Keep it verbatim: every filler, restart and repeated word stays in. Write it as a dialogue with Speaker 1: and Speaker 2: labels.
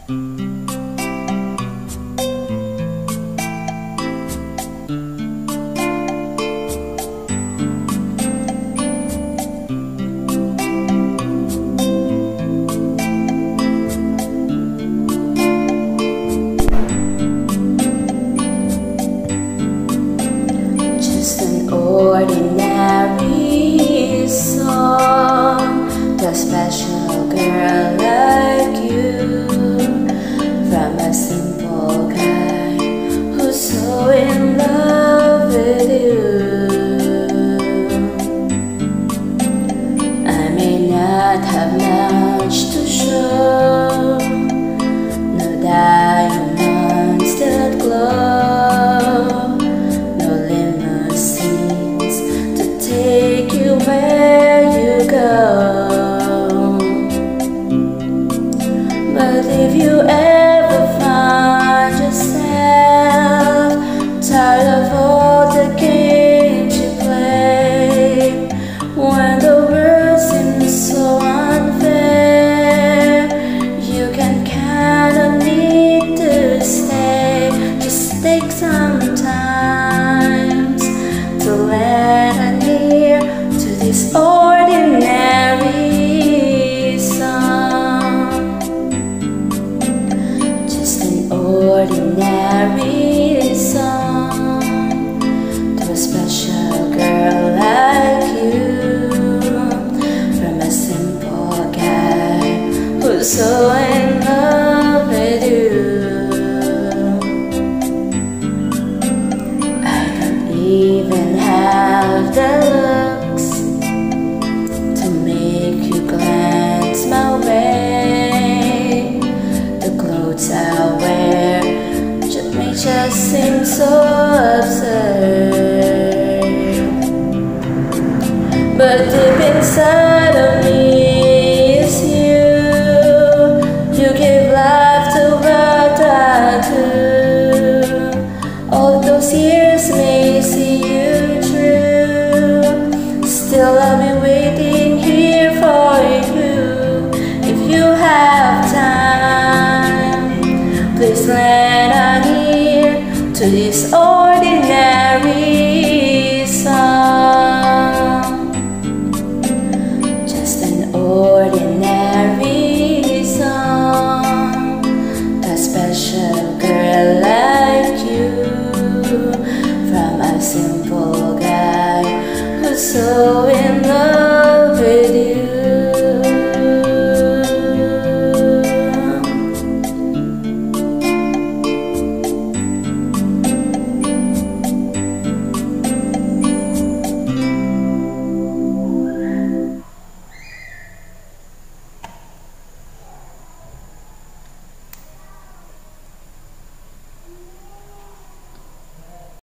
Speaker 1: Ordinary song to a special girl like you, from a simple guy who's so in love with you. I may not have much to show, no diamonds that glow, where you go. But if you ever find yourself tired of all the games you play, when the world seems so unfair, you can count on me to stay. Just take some time to let an ear to this ordinary song. Just an ordinary song to a special girl like you, from a simple guy who's so in love with you. I don't even have the looks to make you glance my way. The clothes I wear just may just seem so absurd, but deep inside of me is you. You give life to what I do. All those years may see you through, still I'll be waiting here for you. If you have time, please lend an ear to this old